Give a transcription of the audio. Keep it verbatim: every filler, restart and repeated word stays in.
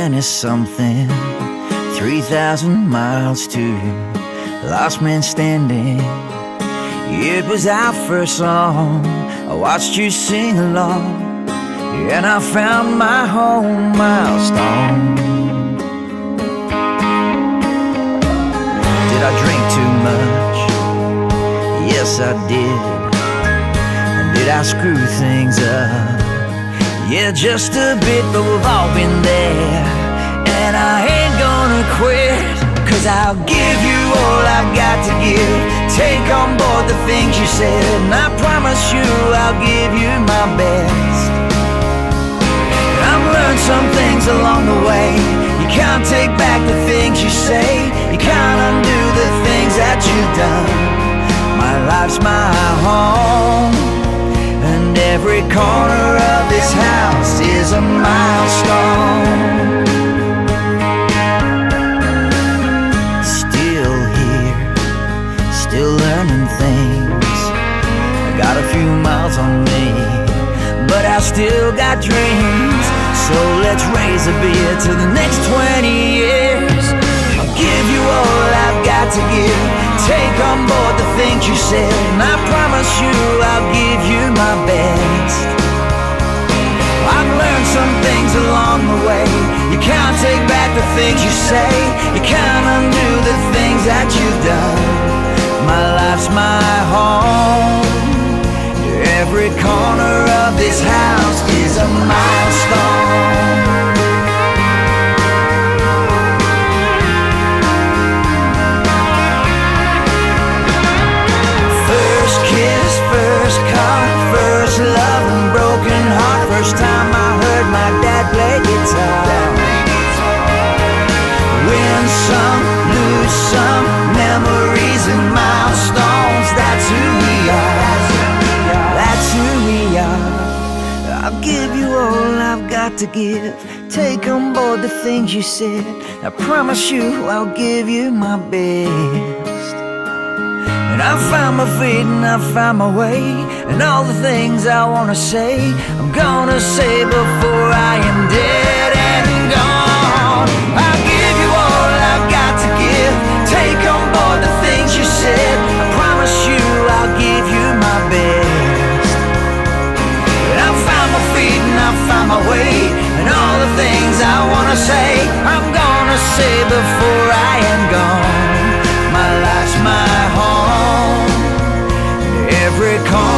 twenty something, three thousand miles to last man standing. It was our first song, I watched you sing along, and I found my home milestone. Did I drink too much? Yes, I did. And did I screw things up? Yeah, just a bit, but we've all been there. And I ain't gonna quit, cause I'll give you all I've got to give. Take on board the things you said, and I promise you I'll give you my best. I've learned some things along the way. You can't take back the things you say. You can't undo the things that you've done. My life's my home, and every corner of this house is a milestone. Still here, still learning things. I got a few miles on me, but I still got dreams. So let's raise a beer to the next twenty years. I'll give you all I've got to give. Take on board the things you said, and I promise you I'll give you my best. I've learned some things along the way. You can't take back the things you say. You can't undo the things that you've done. My life's my home. Every corner of this house is a milestone. First kiss, first car, first love and broken heart. First time I heard my dad play guitar. Win some, lose some, memories and milestones. That's who we are. That's who we are. I'll give you all I've got to give. Take on board the things you said. I promise you I'll give you my best. And I found my feet and I found my way, and all the things I wanna say, I'm gonna say before I am dead and gone. I'll give you all I've got to give. Take on board the things you said. I promise you I'll give you my best. And I found my feet and I found my way, and all the things I wanna say, I'm gonna say before I am gone. My life's my home. Every corner